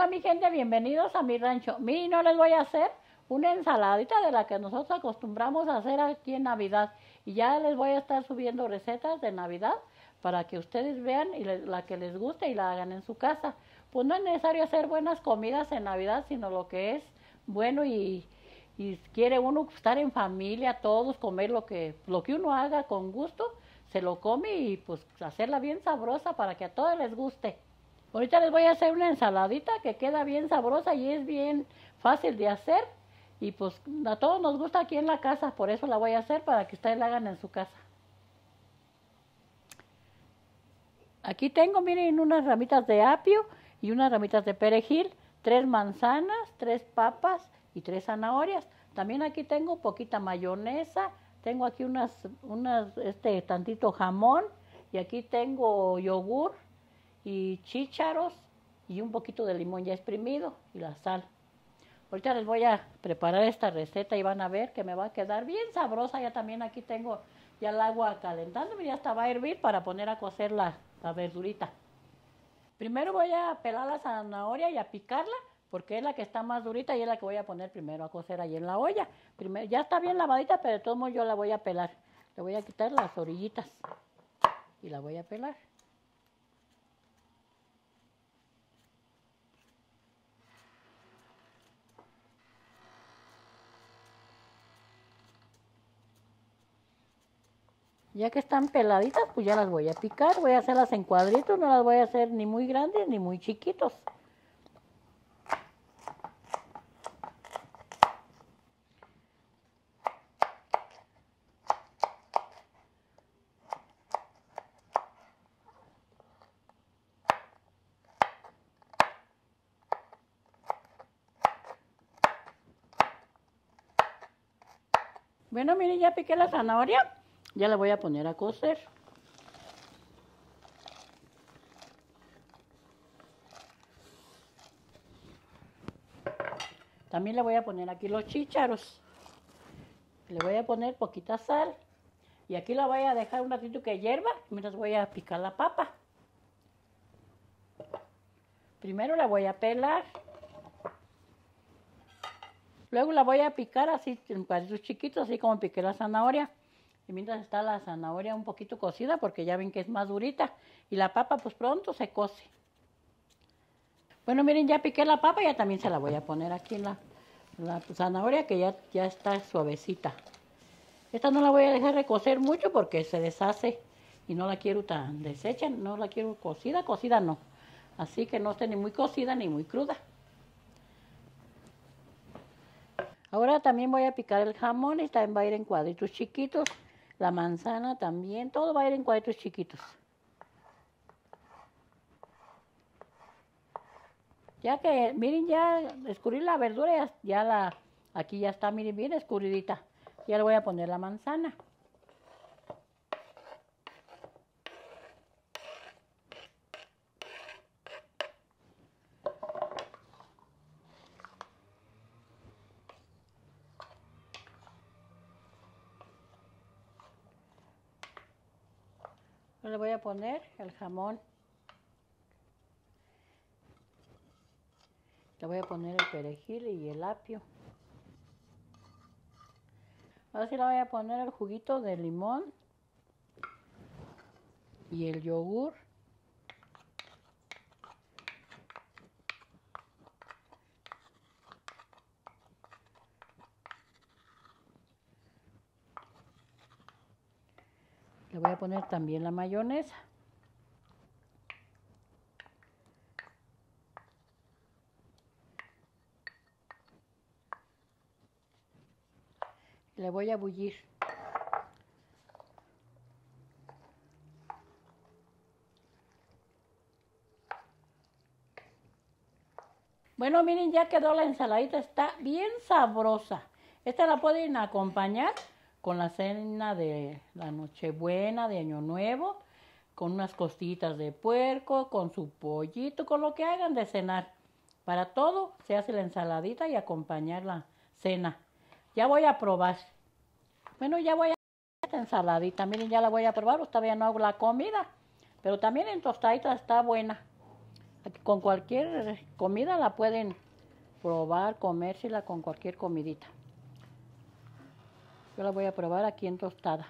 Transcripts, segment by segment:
Hola mi gente, bienvenidos a mi rancho. Miren, no les voy a hacer una ensaladita de la que nosotros acostumbramos a hacer aquí en Navidad. Y ya les voy a estar subiendo recetas de Navidad para que ustedes vean y la que les guste y la hagan en su casa. Pues no es necesario hacer buenas comidas en Navidad, sino lo que es bueno y quiere uno estar en familia, todos comer lo que uno haga con gusto, se lo come y pues hacerla bien sabrosa para que a todos les guste. Ahorita les voy a hacer una ensaladita que queda bien sabrosa y es bien fácil de hacer. Y pues a todos nos gusta aquí en la casa, por eso la voy a hacer para que ustedes la hagan en su casa. Aquí tengo, miren, unas ramitas de apio y unas ramitas de perejil, 3 manzanas, 3 papas y 3 zanahorias. También aquí tengo poquita mayonesa, tengo aquí tantito jamón y aquí tengo yogur y chícharos y un poquito de limón ya exprimido y la sal. Ahorita les voy a preparar esta receta y van a ver que me va a quedar bien sabrosa. Ya también aquí tengo ya el agua calentando, ya hasta va a hervir para poner a cocer la verdurita. Primero voy a pelar la zanahoria y a picarla porque es la que está más durita y es la que voy a poner primero a cocer ahí en la olla. Primero, ya está bien lavadita, pero de todos modos yo la voy a pelar. Le voy a quitar las orillitas y la voy a pelar. Ya que están peladitas, pues ya las voy a picar. Voy a hacerlas en cuadritos, no las voy a hacer ni muy grandes ni muy chiquitos. Bueno, miren, ya piqué la zanahoria. Ya la voy a poner a cocer. También le voy a poner aquí los chícharos. Le voy a poner poquita sal. Y aquí la voy a dejar un ratito que hierva mientras voy a picar la papa. Primero la voy a pelar. Luego la voy a picar así en cuadritos chiquitos, así como piqué la zanahoria. Y mientras está la zanahoria un poquito cocida, porque ya ven que es más durita. Y la papa pues pronto se cose. Bueno, miren, ya piqué la papa, ya también se la voy a poner aquí en la zanahoria que ya está suavecita. Esta no la voy a dejar recocer mucho porque se deshace y no la quiero tan deshecha, no la quiero cocida, cocida no. Así que no esté ni muy cocida ni muy cruda. Ahora también voy a picar el jamón y también va a ir en cuadritos chiquitos. La manzana también, todo va a ir en cuadritos chiquitos. Ya que, miren, ya escurrí la verdura, aquí ya está, miren, bien escurridita. Ya le voy a poner la manzana. Le voy a poner el jamón. Le voy a poner el perejil y el apio. Ahora sí le voy a poner el juguito de limón y el yogur. Le voy a poner también la mayonesa. Le voy a bullir. Bueno, miren, ya quedó la ensaladita, está bien sabrosa. Esta la pueden acompañar con la cena de la Nochebuena, de Año Nuevo, con unas costillitas de puerco, con su pollito, con lo que hagan de cenar. Para todo se hace la ensaladita y acompañar la cena. Ya voy a probar. Bueno, ya voy a probar esta ensaladita. Miren, ya la voy a probar. Todavía no hago la comida, pero también en tostadita está buena. Con cualquier comida la pueden probar, comérsela con cualquier comidita. Yo la voy a probar aquí en tostada.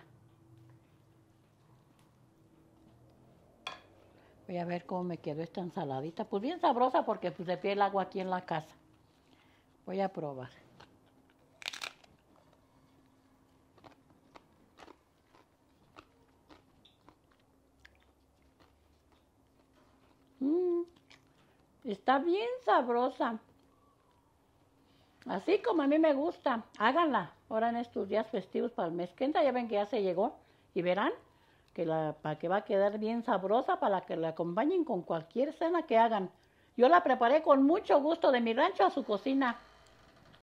Voy a ver cómo me quedó esta ensaladita. Pues bien sabrosa porque pues le pide el agua aquí en la casa. Voy a probar. Está bien sabrosa. Así como a mí me gusta. Háganla ahora en estos días festivos para el mes que entra. Ya ven que ya se llegó. Y verán que para que va a quedar bien sabrosa para que la acompañen con cualquier cena que hagan. Yo la preparé con mucho gusto de mi rancho a su cocina.